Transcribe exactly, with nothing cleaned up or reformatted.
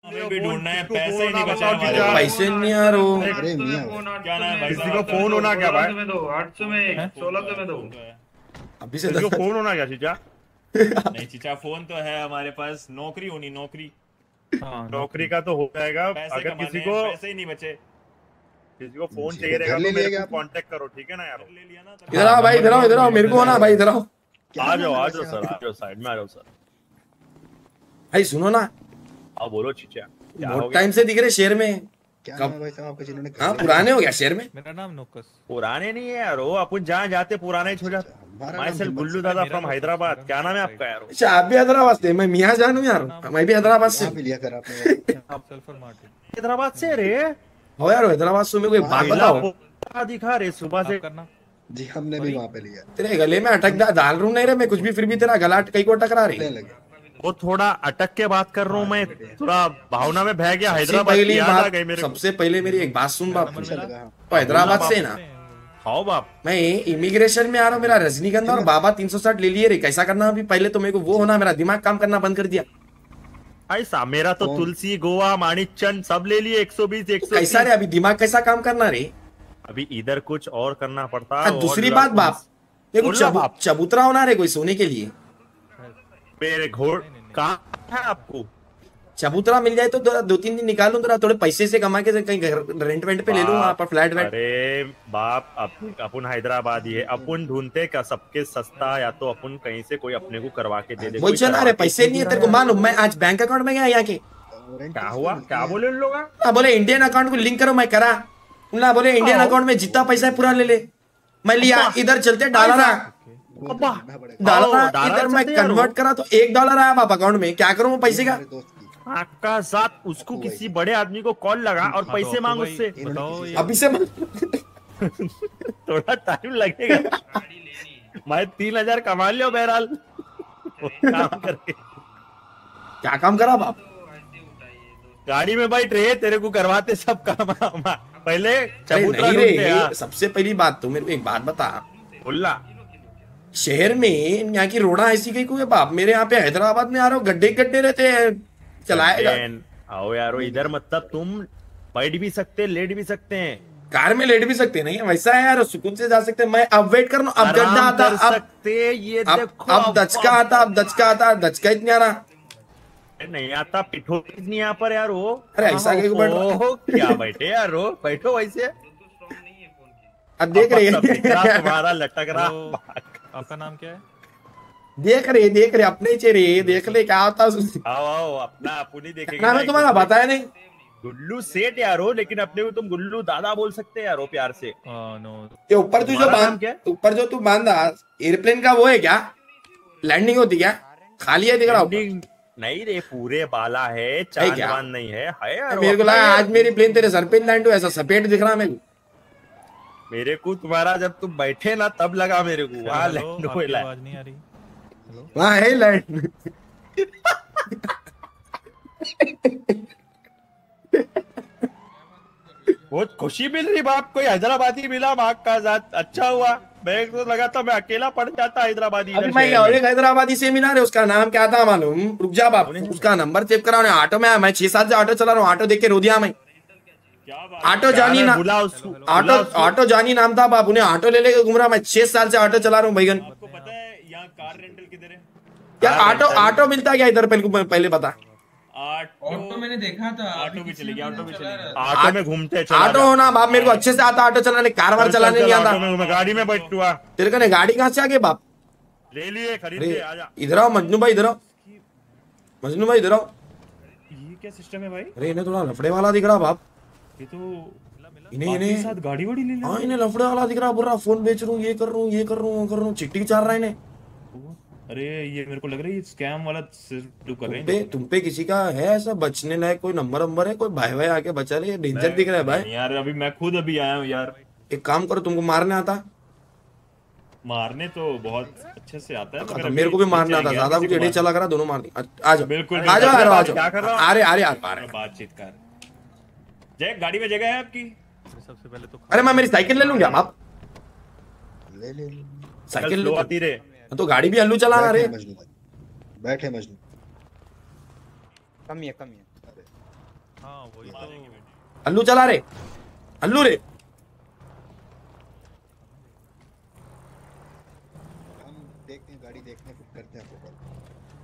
हमें भी ढूंढना है, पैसे ही नहीं बचा हमारे पास। पैसे नहीं आ रहे। अरे मियां क्या नाम है भाई किसी साहब? को फोन होना क्या भाई? में दो आठ सौ में सोलह सौ में दो। अभी से किसी को फोन होना क्या चीचा? नहीं चीचा, फोन तो है हमारे पास, नौकरी होनी नौकरी। नौकरी का तो हो जाएगा। पैसे अगर कमाने किसी हैं, को पैसे ही नहीं बचे। किसी को फोन जी, चाहिए घर रहेगा ले तो मेरे लिया को आपने? कांटेक्ट करो, ठीक है ना यार? ले लिया ना तो- इधर आओ भाई, इधर आओ, इधर आओ, मेरे को होना भाई, इधर आओ आ जाओ आ जाओ सर, आ जाओ साइड में आ जाओ सर। भाई। सुनो ना, आओ बोलो चीचा, क्या हो बहुत गया? टाइम से दिख रहे शहर में। क्या कब? नाम है भाई साहब आपका जिन्होंने हाँ, पुराने हो गया शहर में। मेरा नाम नोकस। पुराने नहीं है यार, वो अपन जहाँ जाते पुराने ही छो जाते। हमारा माई नाम सेल्फ हिम्मत गुल्लू सिंह। दादा मेरा फ्रॉम नाम हैदराबाद। नोकस। क्या नाम है आपका यार? अच्छा, आप भी हैदराबाद से? मैं मियाँ जानू यार, मैं भी हैदराबाद से। कहाँ पे लिया कर आपने? Sulphur Martin. हैदराबाद से रे? हो यार, हैदराबाद से मेरे को एक बात पहला बताओ। वो दिखा रे सुबह से। आप करना। जी हमने भी वहाँ पे लिया। तेरे गले में अटक दा- डाल रूं नहीं रे मैं कुछ भी, फिर भी तेरा गला कहीं को टकरा रही। ले लगे। वो थोड़ा अटक के बात कर रहा हूँ मैं, थोड़ा भावना में बह गया। सबसे हैदराबाद की पहली याद आ बात, गई मेरे को। सबसे पहले मेरी एक बात सुन बाप। अच्छा लगा हाँ। तो हैदराबाद से ना खाओ बाप। मैं इमिग्रेशन में आ रहा हूँ, मेरा रजनीगंधा और बाबा तीन सौ साठ ले लिए रे। कैसा करना अभी? पहले तो मेरे को वो होना, मेरा दिमाग काम करना बंद कर दिया। ऐसा मेरा तो कौन? तुलसी गोवा माणिकचंद सब ले लिए। एक सौ बीस एक सौ कैसा रे अभी दिमाग कैसा काम करना रे? अभी इधर कुछ और करना पड़ता। हाँ, और दूसरी ल- बात बाप, देखो बोल रहा चबू, बाप। चबूतरा होना रे कोई सोने के लिए। मेरे घोड़ कहाँ है आपको? चबूतरा मिल जाए तो दो, दो तीन दिन निकालूं, थोड़ा थोड़े पैसे से कमा के कहीं घर रेंट वेंट पे ले लूं, वहां पर फ्लैट वेट। अरे बाप, अपन अपन हैदराबादी है, अपन ढूंढते का सबके सस्ता, या तो अपन कहीं से कोई अपने को करवा के दे दे। वही कोई चल करवा रहे, के पैसे नहीं है तेरे को मालूम। मैं आज बैंक अकाउंट में गया यहाँ के, क्या हुआ? क्या बोले उन लोग? ना बोले इंडियन अकाउंट को लिंक करो, मैं करा ना, बोले इंडियन अकाउंट में जितना पैसा है पूरा ले ले। मैं लिया, इधर चलते डॉलर आया, डॉलर इधर मैं कन्वर्ट करा तो एक डॉलर आया बाप अकाउंट में। क्या करूं वो पैसे का? आपका साथ उसको किसी बड़े आदमी को कॉल लगा और पैसे मांग उससे। बताओ ये अभी से थोड़ा टाइम लगेगा। मैं तीन हजार कमा लियो बहरहाल काम करके। क्या काम करा बाप? गाड़ी में बैठ रहे तेरे को करवाते सब काम। पहले अरे चबूतरा नहीं रे, ढूंढते, हाँ। सबसे पहली बात तो मेरे को एक बात बता, बोलना शहर में यहाँ की रोड़ा ऐसी कहीं कोई बाप? मेरे यहाँ पे हैदराबाद में आ रहा हूँ, गड्ढे गड्ढे रहते हैं, चलाएगा। आओ यारो इधर, मतलब तुम बैठ भी सकते लेट भी सकते हैं, कार में लेट भी सकते नहीं, वैसा है यार, सुकून से जा सकते हैं। मैं अब वेट कर रहा हूँ, अब गड्ढा आराम आता, कर अब सकते। ये अब देखो अब दचका आता, अब दचका आता, दचका इतनी आ रहा। नहीं आता, पिठो नहीं यहाँ पर यार वो। अरे ऐसा क्यों बैठ रहा? ओहो, क्या बैठे यार वो, बैठो वैसे। अब देख रहे सब दिख रहा हैं, तुम्हारा लटक रहा। तो आपका नाम क्या है? देख रहे देख रहे अपने चेहरे देख ले क्या होता है। आओ आओ, अपना अपन ही देखेंगे। नाम है ना, तुम्हारा बताया नहीं? गुल्लू सेठ यार हो, लेकिन अपने को तुम गुल्लू दादा बोल सकते हैं यार वो प्यार से। नो। ये ऊपर तू जो तुम्हारा नाम बांध, क्या है? ऊपर जो तू बांधा एयरप्लेन का वो है क्या? लैंडिंग होती क्या? खाली है दिख रहा ऊपर? Ending नहीं रे, पूरे बाला है, है चांद क्या? वांद नहीं है, है यार। मेरे को अपना लगा ये- आज मेरी प्लेन तेरे सर पे लैंड हो, ऐसा सफेद दिख रहा मेरे को। मेरे को तुम्हारा जब तुम बैठे ना तब लगा मेरे को वहाँ हेलो, लैंड आपकी हुआ। आवाज नहीं आ रही। हेलो, वहाँ है लैंड। बहुत खुशी मिल रही बाप, कोई हैदराबादी मिला माँ का जात, अच्छा हुआ। मैं तो लगा था मैं अकेला पड़ जाता हैदराबादी अभी इधर मैं शहर और में। एक हैदराबादी सेमिनार है, उसका नाम क्या था मालूम? रुक जा बाप, उसका नंबर सेव करा। ऑटो में आया, मैं छह सात से ऑटो चला रहा हूँ, ऑटो देख के रो दिया मैं। ऑटो जानी क्या ना, है, बुला उसको, ऑटो बुला उसको। ऑटो जानी नाम था बाप, उन्हें ऑटो ले लेके घूम रहा। मैं छह साल से ऑटो चला रहा हूँ भैगन। आपको पता है यहाँ कार रेंटल किधर है? यार हाँ, ऑटो rental। ऑटो मिलता क्या इधर? पहले पहले बता। ऑटो मैंने देखा था, ऑटो भी चली गया, ऑटो भी चली गया। ऑटो में घूमते चला ऑटो जा। होना बाप, मेरे को अच्छे से आता ऑटो चलाने, कार वार चल, चल, चलाने चल, नहीं ऑटो आता। में मैं गाड़ी में बैठ हुआ, तेरे को ने गाड़ी कहाँ से आगे बाप? ले लिए खरीद अरे के आजा। इधर आओ मजनू भाई, इधर आओ मजनू भाई, इधर आओ। ये क्या सिस्टम है भाई? अरे इन्हें थोड़ा लफड़े वाला दिख रहा बाप। ये तो इन्हें बाकी इन्हें साथ गाड़ी वाड़ी ले हाँ, ले। इन्हें लफड़े वाला दिख रहा, बोल रहा फोन बेच रहा हूँ, ये कर रहा हूँ, ये कर रहा हूँ, वो कर रहा हूँ, चिट्ठी चाल रहा है इन्हें। अरे ये मेरे को लग रहा है ये स्कैम वाला टू कर रहे तुम पे हैं। तुम पे किसी का है ऐसा बचने लायक कोई नंबर नंबर है? कोई भाई भाई आके बचा ले, डेंजर दिख रहा है भाई। यार अभी मैं खुद अभी आया हूँ यार। एक काम करो, तुमको मारने आता? मारने तो बहुत अच्छे से आता है, मगर तो अभी मेरे को भी मारना नीचे आता, गया, ज्यादा किसी कुछ को एडे चला करा, दोनों मारनी। आ जाओ बिल्कुल, आ जाओ, आ जाओ, आ जाओ। क्या कर रहा हूँ? अरे अरे यार आ मारने। बातचीत कर। जय गाड़ी में जगह है आपकी? सबसे पहले तो अरे मैं मेरी साइकिल ले लूँ क्या बाप? ले ले ले। साइकिल लो ले आती रे। तो गाड़ी भी अल्लू चलाना रे। बैठे मजनू, बैठे मजनू। कम ही है, कम ही है। हाँ वही तो। अल्लू चला रे, अल्लू रे। हम देखते हैं गाड़ी देखते हैं, फिर करते हैं आपको कॉल।